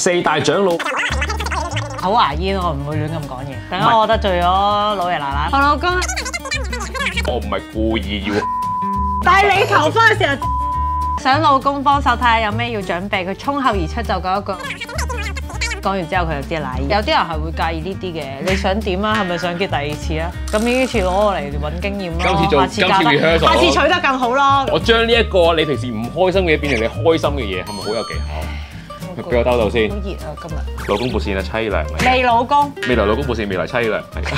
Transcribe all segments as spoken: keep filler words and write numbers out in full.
四大長老口牙煙，我唔會亂咁講嘢。等下我得罪咗老爺奶奶。我老公， 我唔係故意要， 但係你求婚嘅時候，想老公幫手睇下有咩要準備，佢衝口而出就講一句。講完之後佢就知奶煙。有啲人係會介意呢啲嘅，你想點啊？係咪想結第二次啊？咁呢次攞我嚟揾經驗咯， 今次做下次教得， 今次 rehearsal 下次取得更好咯。 我將呢一個你平時唔開心嘅嘢變成你開心嘅嘢，係咪好有技巧？俾我兜到先。 好熱啊！今日老公撥線啊，凄涼嚟。 未老公， 未來老公撥線，未來凄涼。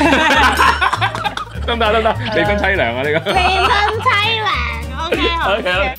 得唔得？得唔得？離婚凄涼啊！呢個。 離婚凄涼。OK 好。 OK。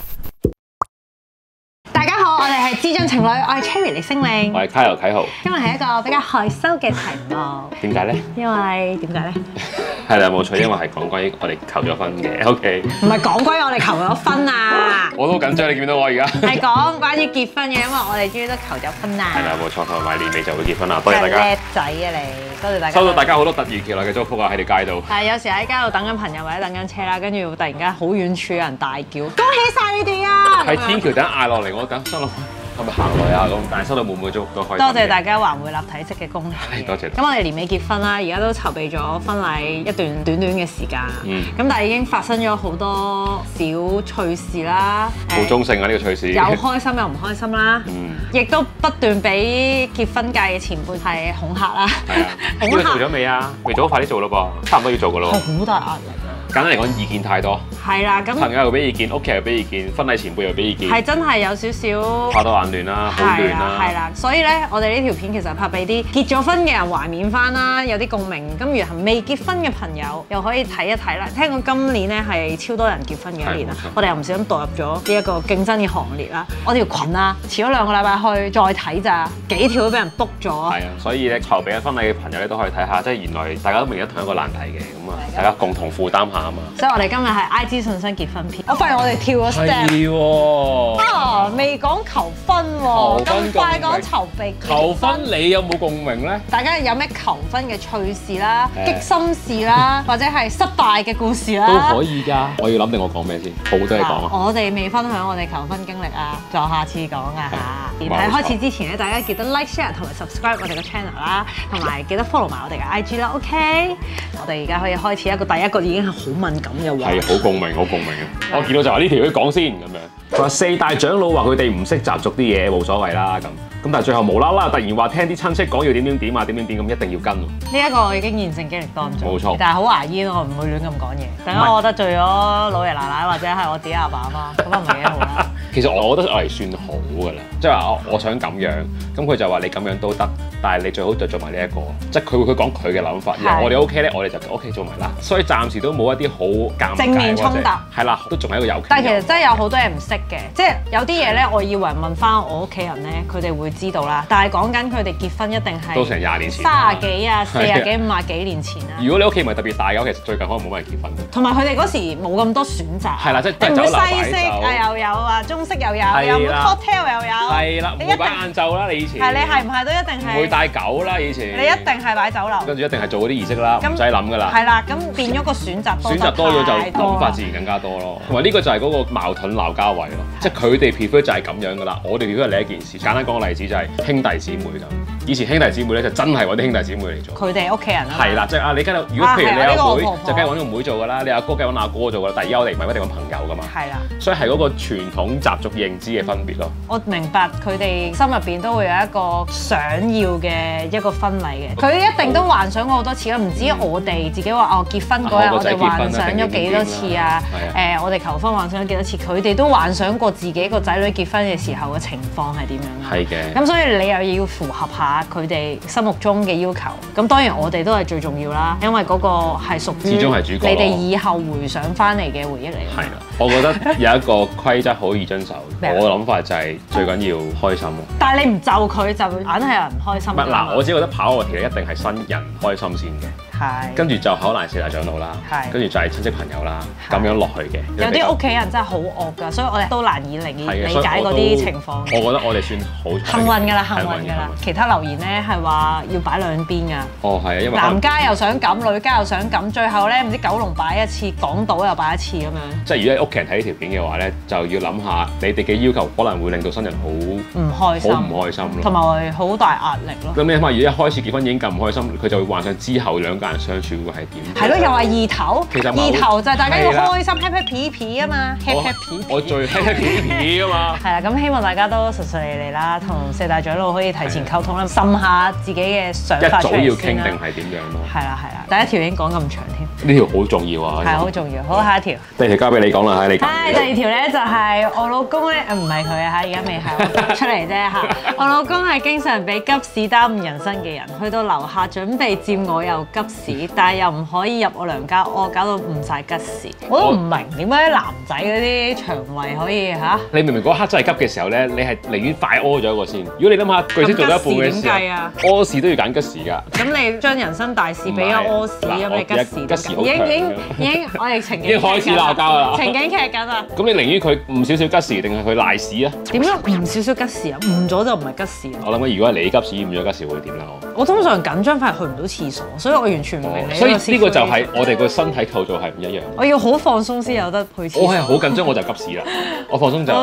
大家好，我哋係知音情侶，我係 Cherry 李星穎， 我係 Kyle 啟豪。 今日係一個比較害羞嘅題目。 點解咧？ 因為點解咧？ 係啦，冇錯，因為係講關於我哋求咗婚嘅。OK。 唔係講關於我哋求咗婚啊！ 我都好緊張，你見到我而家？ 係講關於結婚嘅，因為我哋終於都求咗婚啦。 係啦，冇錯，同埋年尾就會結婚啦。多謝大家。 叻仔啊你！多謝大家。 收到大家好多突如其來嘅祝福啊！喺條街度。 係有時喺街度等緊朋友或者等緊車啦，跟住突然間好遠處有人大叫：恭喜晒你哋啊！ 喺天橋等嗌落嚟，我等心諗係咪行落去啊？咁但係收到滿滿祝福都開心。 多謝大家環迴立體式嘅恭喜。 多謝。咁我哋年尾結婚啦，而家都籌備咗婚禮一段短短嘅時間。 嗯。 咁但係已經發生咗好多小趣事啦。 好中性啊！呢個趣事。 有開心有唔開心啦。 嗯。亦都不斷俾結婚界嘅前輩係恐嚇啦。 係啊。呢個做咗未啊？未做，快啲做咯噃，差唔多要做噶咯。 好大壓力。 簡單嚟講，意見太多。 係啦，咁朋友又俾意見，屋企又俾意見，婚禮前輩又俾意見。 係真係有少少花多眼亂啦，好亂啦。 係啦，所以咧，我哋呢條片其實拍俾啲結咗婚嘅人懷緬翻啦，有啲共鳴。咁如係未結婚嘅朋友，又可以睇一睇啦。聽講今年咧係超多人結婚嘅一年啦，我哋又唔小心墮入咗呢一個競爭嘅行列啦。我條群啊，遲咗兩個禮拜去再睇咋，幾條都俾人 book 咗。係啊，所以咧籌備緊婚禮嘅朋友咧都可以睇下，即係原來大家都面對同一個難題嘅，咁啊，大家共同負擔下啊嘛。所以我哋今日係 I G 信箱結婚片，我發現我哋跳咗 step。係喎。啊，未講求婚喎，咁快講籌備。 求婚你有冇共鳴咧？ 大家有咩求婚嘅趣事啦、激心事啦，或者係失敗嘅故事啦， 都可以㗎。我要諗定我講咩先，好多嘢講啊。 我哋未分享我哋求婚經歷啊，就下次講啊嚇。喺開始之前咧，大家記得 like、share 同埋 subscribe 我哋嘅 channel 啦，同埋記得 follow 埋我哋嘅 I G 啦。OK，我哋而家可以開始一個第一個已經係好敏感嘅話。係好共鳴，好共鳴嘅。我見到就話呢條要講先咁樣。佢話四大長老話佢哋唔識習俗啲嘢，冇所謂啦咁。咁但係最後無啦啦突然話聽啲親戚講要點點點啊點點點咁，一定要跟喎。呢一個我已經現成經歷當中。冇錯。但係好牙煙，我唔會亂咁講嘢。等下我得罪咗老爺奶奶或者係我自己阿爸阿媽，咁啊唔係幾好啦。其實我覺得我係算好㗎啦，即係話我我想咁樣，咁佢就話你咁樣都得，但係你最好就做埋呢一個，即係佢會佢講佢嘅諗法，然後我哋 OK 咧，我哋就 OK 做埋啦。所以暫時都冇一啲好尷尬正面衝突，係啦，都仲係一個有。但係其實真係有好多嘢唔識嘅，即係有啲嘢咧，我以為問翻我屋企人咧，佢哋會知道啦。但係講緊佢哋結婚一定係都成廿年前，三十幾啊、四十幾、五十幾年前啊。如果你屋企唔係特別大嘅，其實最近可能冇乜人結婚。同埋佢哋嗰時冇咁多選擇。係啦，即係唔會西式啊又有啊，中式又有，有 cocktail 又有。係啦，唔會擺晏晝啦，你以前。係你係唔係都一定係？唔會帶狗啦，以前。你一定係擺酒樓。跟住一定係做嗰啲儀式啦，唔使諗㗎啦。係啦，咁變咗個選擇多。選擇多咗就諗法自然更加多咯。同埋呢個就係嗰個矛盾鬧交位咯，即係佢哋 prefer 就係咁樣㗎啦，我哋 prefer 係另一件事。簡單講個例子就係兄弟姊妹咁。以前兄弟姊妹咧就真係揾啲兄弟姊妹嚟做。佢哋屋企人啊。係啦，即係啊，你跟如果譬如你阿妹就梗係揾個妹做㗎啦，你阿哥梗係揾阿哥做㗎啦。但係而家我哋唔係一定揾朋友㗎嘛。係啦。所以係嗰個傳統習俗認知嘅分別咯。我明白佢哋心入邊都會有一個想要嘅一個婚禮嘅，佢一定都幻想過好多次啦。唔止我哋自己話哦，結婚嗰日我哋幻想咗幾多次啊？誒，我哋求婚幻想咗幾多次？佢哋都幻想過自己個仔女結婚嘅時候嘅情況係點樣。係嘅。咁所以你又要符合下佢哋心目中嘅要求。咁當然我哋都係最重要啦，因為嗰個係屬於始終係主角，你哋以後回想翻嚟嘅回憶嚟。係啦，我覺得有一個規則好易遵守。我嘅諗法就係最緊要開心咯。但係你唔就佢就硬係有人唔開心。唔係嗱，我只覺得跑我其實一定係新人開心先嘅。 係，跟住就可能四大長老啦，係，跟住就係親戚朋友啦，咁樣落去嘅。 有啲屋企人真係好惡㗎，所以我哋都難以理理解嗰啲情況。 我覺得我哋算好幸運㗎啦，幸運㗎啦。其他留言咧係話要擺兩邊㗎。 哦，係啊，因為男家又想咁，女家又想咁，最後咧唔知九龍擺一次，港島又擺一次咁樣。 即係如果屋企人睇呢條片嘅話咧，就要諗下你哋嘅要求可能會令到新人好唔開心， 好唔開心咯， 同埋好大壓力咯。 咁你諗下，如果一開始結婚已經咁唔開心，佢就會幻想之後兩個人相處會係點？ 係咯，又話二頭， 其實二頭就係大家要開心 happy happy happy 啊嘛 ，happy happy。 我最 happy happy 啊嘛。 係啦，咁希望大家都順順利利啦，同四大長老可以提前溝通啦，滲下自己嘅想法出嚟先啦。 一早要傾定係點樣咯？ 係啦係啦，第一條已經講咁長添。 呢條好重要啊！ 係好重要。好，下一條。 第二條交俾你講啦，你講。 係第二條咧就係我老公咧，唔係佢啊嚇，而家未係我出嚟啫嚇。我老公係經常俾急事耽誤人生嘅人，去到樓下準備佔我又急事，但係又唔可以入我娘家屙，搞到誤晒吉事。我都唔明點解男仔嗰啲腸胃可以嚇？你明明嗰刻真係急嘅時候咧，你係寧願快屙咗一個先。如果你諗下巨星做到一半嘅時候，屙屎都要揀吉時㗎。 咁你將人生大事俾咗屙屎，咁你吉時吉時好強。 已經已經已經我哋情景已經開始鬧交啦。 情景劇緊啊！ 咁你寧願佢誤少少吉時，定係佢賴屎啊？ 點樣誤少少吉時啊？誤咗就唔係吉時。 我諗緊，如果係你急屎誤咗吉時會點咧？我我通常緊張反而去唔到廁所，所以我完全唔明你。 所以呢個就係我哋個身體構造係唔一樣。 我要好放鬆先有得去廁所。 我係好緊張我就急屎啦，我放鬆就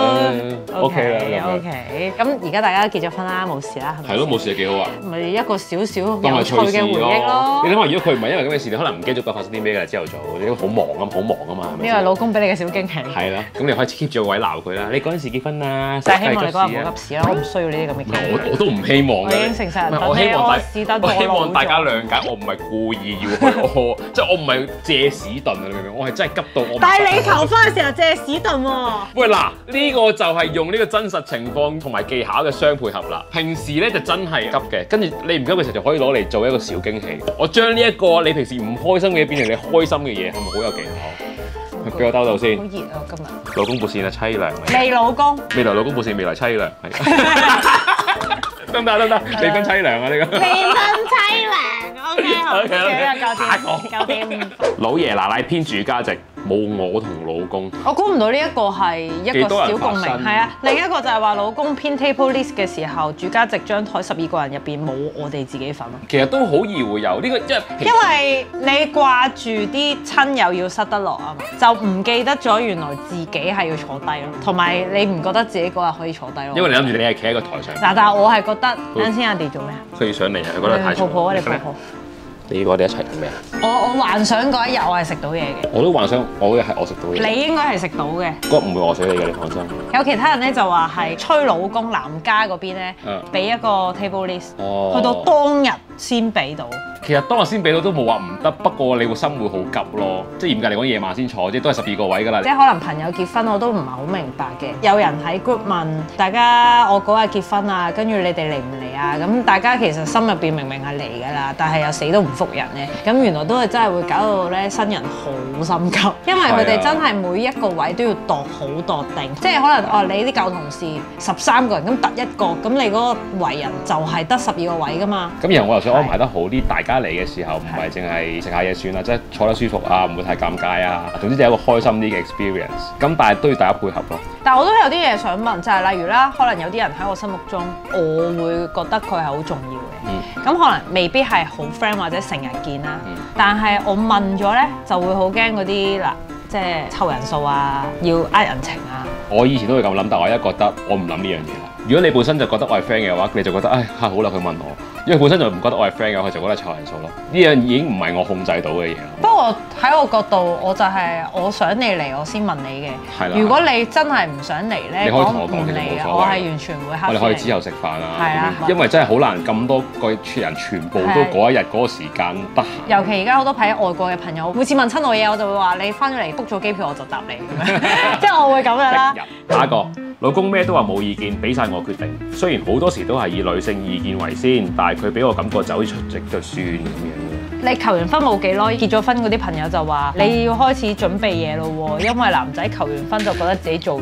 OK 啦。 OK，咁而家大家都結咗婚啦，冇事啦，係咪？ 係咯，冇事幾好啊。 咪一個少少有趣嘅回憶咯。 你諗下，如果佢唔係因為咁嘅事，你可能唔記得咗發生啲咩㗎啦。朝頭早你都好忙啊，好忙啊嘛。 呢個老公俾你嘅小驚喜。 係啦，咁你可以 keep 住個位鬧佢啦。你嗰陣時結婚啊， 就係希望你嗰日冇急事啦。我唔需要呢啲咁嘅。 我我都唔希望嘅。 我已經誠實人我希望大我希望大家諒解，我唔係故意要去屙，即係我唔係借屎遁啊！你明唔明？我係真係急到我。 但係你求婚嘅時候借屎遁喎。 喂嗱，呢個就係用呢個真實情況同埋技巧嘅相配合啦。平時咧就真係急嘅，跟住你唔急嘅時候就可以攞嚟做一個小驚喜。我將呢一個你平時唔開心嘅嘢變成你開心嘅嘢，係咪好有技巧？俾我兜到先。 好熱啊！今日。 老公撥線啊，凄涼。 未老公。 未來老公撥線，未來凄涼。得唔得？得唔得？離婚凄涼啊！呢個。離婚凄涼。O K 好。幾啊？九點。九點。 老爺奶奶偏主家席，冇我同老公。 我估唔到呢一個係一個小共鳴。係啊，另一個就係話老公編 table list 嘅時候，主家席張台十二個人入邊冇我哋自己份咯。 其實都好易會有呢個，因為因為你掛住啲親友要塞得落啊嘛，就唔記得咗原來自己係要坐低咯，同埋你唔覺得自己嗰日可以坐低咯。 因為你諗住你係企喺個台上。 嗱，但係我係覺得啱先阿弟做咩啊？ 佢上嚟啊，佢覺得太嘈。 抱抱啊！你抱抱。 你我哋一齊做咩啊？ 我我幻想嗰一日我係食到嘢嘅。 我都幻想我係我食到嘢。 你應該係食到嘅。 嗰個唔會餓死你嘅，你放心。 有其他人咧就話係催老公男家嗰邊咧，俾一個 table list， 哦， 去到當日先俾到。 其實當日先俾到都冇話唔得，不過你個心會好急咯。即係嚴格嚟講，夜晚先坐，即係都係十二個位㗎啦。 即係可能朋友結婚我都唔係好明白嘅。有人喺 group 問大家：我嗰日結婚啊，跟住你哋嚟唔嚟啊？咁大家其實心入邊明明係嚟㗎啦，但係又死都唔復人嘅。咁原來都係真係會搞到咧新人好心急，因為佢哋真係每一個位都要度好度定。即係可能哦，你啲舊同事十三個人咁突一個，咁你嗰個圍人就係得十二個位㗎嘛。 咁然後我又想安排得好啲，大家嚟嘅時候唔係淨係食下嘢算啦，即係坐得舒服啊，唔會太尷尬啊。總之就係一個開心啲嘅 experience。咁但係都要大家配合咯。但係我都有啲嘢想問，就係例如啦，可能有啲人喺我心目中，我會覺得佢係好重要嘅。咁、嗯、可能未必係好 friend 或者成日見啦。嗯、但係我問咗咧，就會好驚嗰啲嗱，即係湊人數啊，要呃人情啊。我以前都會咁諗，但我而家覺得我唔諗呢樣嘢啦。如果你本身就覺得我係 friend 嘅話，你就覺得唉嚇好啦，佢問我。因為本身就唔覺得我係 friend 嘅，佢就覺得湊人數咯。呢樣已經唔係我控制到嘅嘢。不過喺我角度，我就係我想你嚟，我先問你嘅。係啦。如果你真係唔想嚟咧，你可以同我講其實冇所謂。我係完全唔會黑。我哋可以之後食飯啊。係啊。因為真係好難咁多個人全部都嗰一日嗰個時間得閒。尤其而家好多喺外國嘅朋友，每次問親我嘢，我就會話你翻咗嚟 book 咗機票，我就答你咁樣。即係我會咁樣啦。下一個。老公咩都話冇意見，俾晒我決定。雖然好多時都係以女性意見為先，但係佢俾我感覺就好似出席就算咁樣。你求完婚冇幾耐，結咗婚嗰啲朋友就話你要開始準備嘢咯喎，因為男仔求完婚就覺得自己做完㗎啦。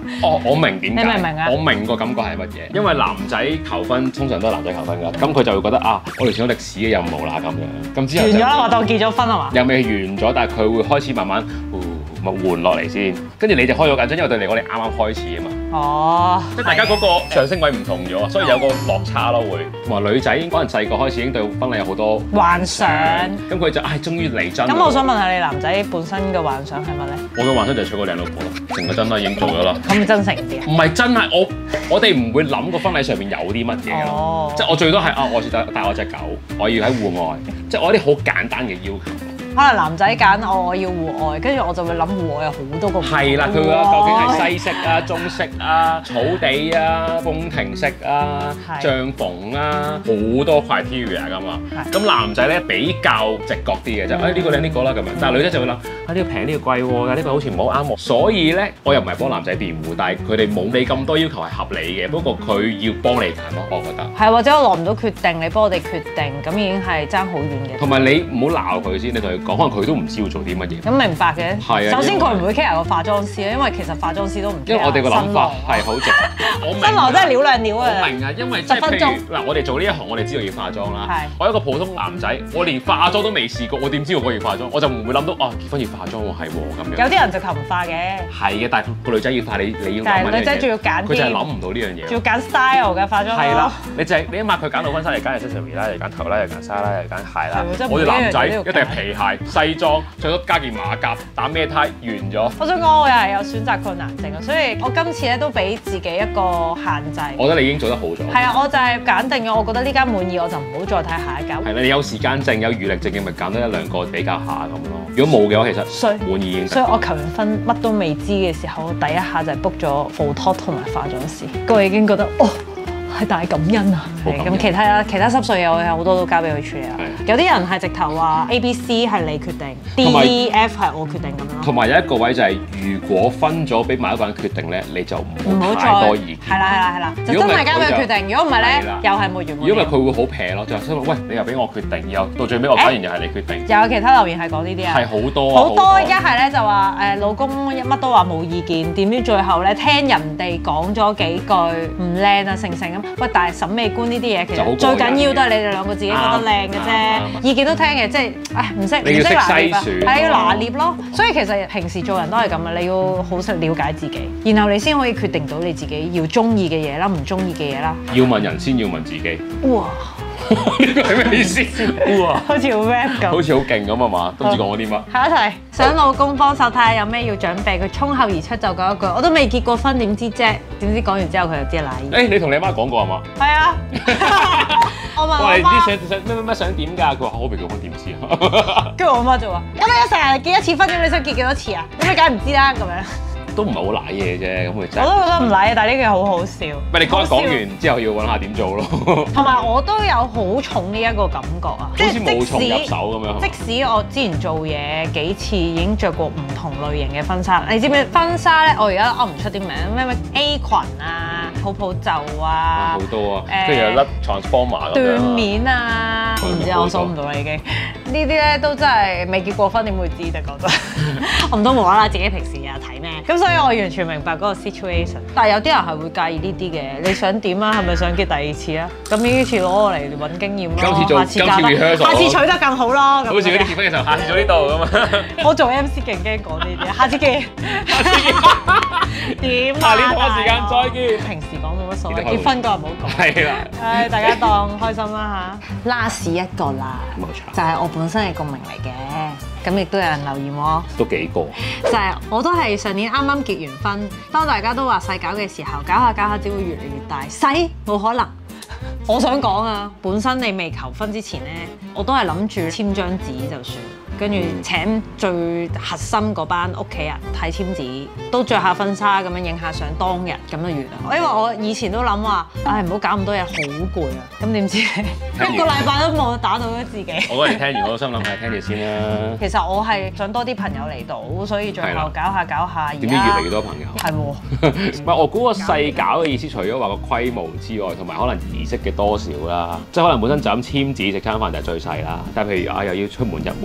哦，我明點解？ 你明唔明啊？ 我明個感覺係乜嘢？因為男仔求婚通常都係男仔求婚㗎，咁佢就會覺得啊，我完成咗歷史嘅任務啦咁樣，咁之後完咗啦，話當結咗婚係嘛？ 又未完咗，但係佢會開始慢慢咪緩落嚟先，跟住你就開咗緊張，因為對你我哋啱啱開始啊嘛。 哦， 即係大家嗰個上升位唔同咗，所以有個落差咯會。同埋女仔可能細個開始已經對婚禮有好多幻想， 咁佢就唉終於嚟真。 咁我想問下你男仔本身嘅幻想係乜咧？ 我嘅幻想就係娶個靚老婆咯，成個真啦已經做咗啦。 可唔可以真誠啲啊？ 唔係真係我我哋唔會諗個婚禮上面有啲乜嘢咯，即係我最多係啊我帶帶我隻狗，我要喺戶外，即係我啲好簡單嘅要求。 可能男仔揀我，我要戶外，跟住我就會諗戶外有好多個。 係啦，佢話究竟係西式啊、中式啊、草地啊、宮廷式啊、帳篷啊，好多 criteria 㗎嘛。咁男仔咧比較直覺啲嘅就誒呢個靚呢個啦咁樣，但係女仔就會諗啊呢個平呢個貴喎，呢個好似唔好啱我。所以咧我又唔係幫男仔辯護，但係佢哋冇你咁多要求係合理嘅，不過佢要幫你揀咯，我覺得。係或者我落唔到決定，你幫我哋決定，咁已經係爭好遠嘅。 同埋你唔好鬧佢先，你同佢講，可能佢都唔知要做啲乜嘢。 咁明白嘅。 係啊。 首先佢唔會 care 個化妝師啊，因為其實化妝師都唔 care。 因為我哋個諗法係好直。我新郎真係料兩料啊！ 我明啊，因為即係譬如嗱，我哋做呢一行，我哋知道要化妝啦。係。我一個普通男仔，我連化妝都未試過，我點知道我要化妝？我就唔會諗到啊，結婚要化妝喎，係喎咁樣。 有啲人直頭唔化嘅。係嘅，但係個女仔要化，你你要諗乜嘢？ 但係女仔仲要揀。 佢就係諗唔到呢樣嘢。仲要揀 style 嘅化妝。係啦， 你就係你起碼佢揀到婚紗，又揀 accessory 啦，又揀頭啦，又揀紗啦，又揀鞋啦。我哋男仔一定係皮鞋、西裝，最多加件馬甲，打咩呔完咗。我想講我又係有選擇困難症啊，所以我今次咧都俾自己一個限制。我覺得你已經做得好咗。係啊，我就係揀定咗，我覺得呢間滿意，我就唔好再睇下一間。係啦，你有時間證、有餘力證嘅，咪揀多一兩個比較下咁咯。如果冇嘅話，其實滿意已經。所以我求完婚乜都未知嘅時候，我第一下就係 book 咗 photo 同埋化妝師，我已經覺得哦。係大感恩啊！咁其他其他濕碎嘢我有好多都交俾佢處理啊。有啲人係直頭話 A、B、C 係你決定 ，D、F 係我決定咁樣咯。同埋有一個位就係，如果分咗俾某一個人決定咧，你就唔好太多意見。係啦係啦係啦，就真係交俾佢決定。如果唔係咧，又係沒完沒了。如果唔係佢會好撇咯，就係喂你又俾我決定，然後到最尾我揀完又係你決定。又有其他留言係講呢啲啊？係好多好多，一係咧就話誒老公乜都話冇意見，點知最後咧聽人哋講咗幾句唔靚啊成成咁。喂，但係審美觀呢啲嘢其實最緊要都係你哋兩個自己覺得靚嘅啫，意見都聽嘅，即係唉唔識唔識拿捏啊，係要拿捏咯。所以其實平時做人都係咁啊，你要好識了解自己，然後你先可以決定到你自己要中意嘅嘢啦，唔中意嘅嘢啦。要問人先要問自己。哇！呢個係咩意思？哇！好似好 rap 咁，好似好勁咁啊嘛，都唔知講我啲乜。下一題，想老公幫手睇下有咩要準備，佢衝口而出就講一句：我都未結過婚，點知啫？點知講完之後佢就知啦。誒，你同你媽講過係嘛？係啊。我問我媽：你啲想想咩咩咩想點㗎？佢話：我未結婚點知啊？跟住我媽就話：咁你成日結一次婚，咁你想結幾多次啊？咁你梗係唔知啦咁樣。都唔係好賴嘢啫，咁佢真係。我都覺得唔賴嘢，但係呢句好好笑。咪你講講完之後要揾下點做咯。同埋我都有好重呢一個感覺啊，好似無從入手咁樣。即使我之前做嘢幾次已經着過唔同類型嘅婚紗，你知唔知婚紗咧？我而家噏唔出啲名，咩咩 A 裙啊、泡泡袖啊，好多啊，跟住有粒 transformer 咁樣。緞面啊，唔知我數唔到啦已經。呢啲咧都真係未結過婚點會知啫？講真，我唔通無啦啦自己平時日日睇咩？咁所以我完全明白嗰個 situation。但係有啲人係會介意呢啲嘅，你想點啊？係咪想結第二次啊？咁呢次攞我嚟揾經驗咯，下次做，下次 rehearsal，下次取得更好咯。好似嗰啲結婚嘅時候，下次做呢度咁啊。我做 M C 勁驚講呢啲，下次見。下次見。點啊？下年同一時間再見。平時講冇乜所謂，結婚嗰日唔好講。係啦。誒，大家當開心啦嚇。last 一個啦，冇錯，就係我本身嘅共鳴嚟嘅。咁亦都有人留言喎，都幾個。就係我都係上年啱啱結完婚，當大家都話細搞嘅時候，搞下搞下只會越嚟越大，細冇可能。我想講啊，本身你未求婚之前咧，我都係諗住簽張紙就算。跟住請最核心嗰班屋企人睇簽紙，都着下婚紗咁樣影下相，當日咁就完啦。因為我以前都諗話，唉唔好搞咁多嘢，好攰啊。咁點知一個禮拜都冇打到咗自己。我嗰日聽完，我都心諗係聽住先啦。其實我係想多啲朋友嚟到，所以最後搞下搞下，點知越嚟越多朋友。係喎。唔係我估個細搞嘅意思，除咗話個規模之外，同埋可能儀式嘅多少啦，即係可能本身就咁簽紙食餐飯就係最細啦。但係譬如啊，又要出門入門啦。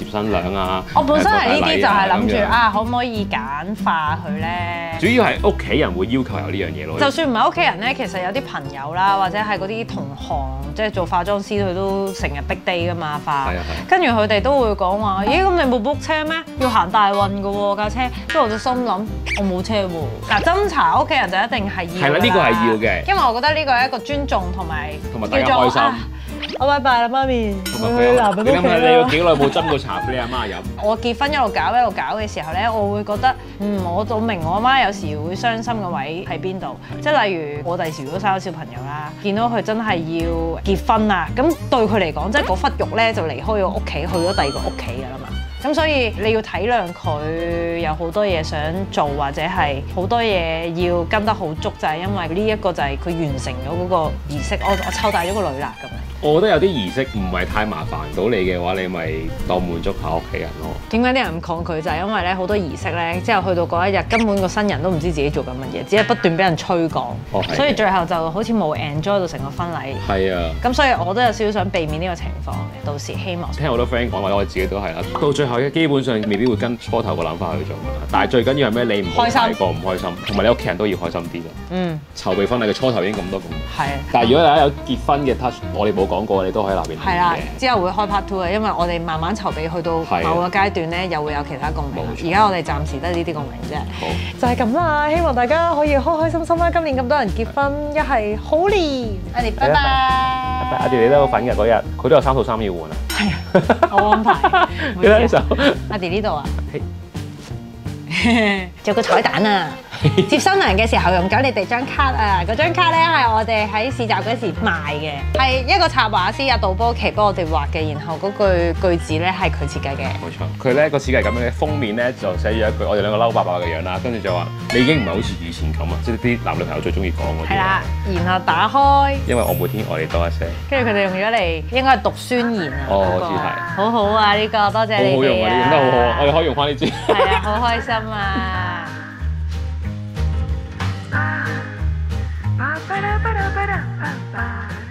接新娘啊。 我本身係呢啲就係諗住啊，可唔可以簡化佢咧？ 主要係屋企人會要求有呢樣嘢咯。 就算唔係屋企人咧，其實有啲朋友啦，或者係嗰啲同行，即係做化妝師，佢都成日逼 day 噶嘛化。係啊係。跟住佢哋都會講話：咦，咁你冇 book 車咩？要行大運㗎喎架車。跟住我就心諗，我冇車喎。嗱，斟茶屋企人就一定係要。係啦，呢個係要嘅。因為我覺得呢個係一個尊重同埋同埋大家開心。我拜拜啦，媽咪。去男人屋企啦。你諗下，你要幾耐冇斟過茶俾你阿媽飲？我結婚一路搞一路搞嘅時候咧，我會覺得，嗯，我都明我阿媽有時會傷心嘅位喺邊度。即係例如我第時如果生咗小朋友啦，見到佢真係要結婚啦，咁對佢嚟講，即係嗰忽肉咧就離開咗屋企，去咗第二個屋企㗎啦嘛。咁所以你要體諒佢有好多嘢想做，或者係好多嘢要跟得好足，就係因為呢一個就係佢完成咗嗰個儀式。我我湊大咗個女啦咁樣。我覺得有啲儀式唔係太麻煩到你嘅話，你咪當滿足下屋企人咯。點解啲人咁抗拒？就係因為咧好多儀式咧，之後去到嗰一日根本個新人都唔知自己做緊乜嘢，只係不斷俾人催講。哦，所以最後就好似冇 enjoy 到成個婚禮。係啊。咁所以我都有少少想避免呢個情況嘅，到時希望。聽好多 friend 講，或者我自己都係啦。到最後嘅基本上未必會跟初頭個諗法去做，但係最緊要係咩？你唔好太過唔開心，同埋你屋企人都要開心啲咯。嗯。籌備婚禮嘅初頭已經咁多咁。係。但係如果大家有結婚嘅 touch，我哋冇講過，你都可以立邊。係啦，之後會開 part two 嘅，因為我哋慢慢籌備去到某個階段咧，又會有其他共鳴。而家我哋暫時得呢啲共鳴啫。好，就係咁啦，希望大家可以開開心心啦。今年咁多人結婚，一係好年。阿迪，拜拜。拜拜。阿迪你都有份嘅嗰日，佢都有三套衫要換啊。係啊，我安排。記得呢首。阿迪呢度啊。仲有個彩蛋啊！接新娘嘅時候用咗你哋張卡啊！嗰張卡咧係我哋喺市集嗰時賣嘅，係一個插畫師阿杜波奇幫我哋畫嘅，然後嗰句句子咧係佢設計嘅。冇錯，佢咧個設計咁樣嘅，封面咧就寫住一句我哋兩個嬲爸爸嘅樣啦，跟住就話你已經唔係好似以前咁啊！即係啲男女朋友最中意講嗰啲。係啦，然後打開。因為我每天愛你多一些。跟住佢哋用咗嚟，應該係讀宣言啊。哦，好似係。好好啊，呢個多謝你哋啊！好好用啊，你用得好好啊！我哋可以用翻呢支。係啊，好開心啊！Ba ba da ba da ba da ba ba.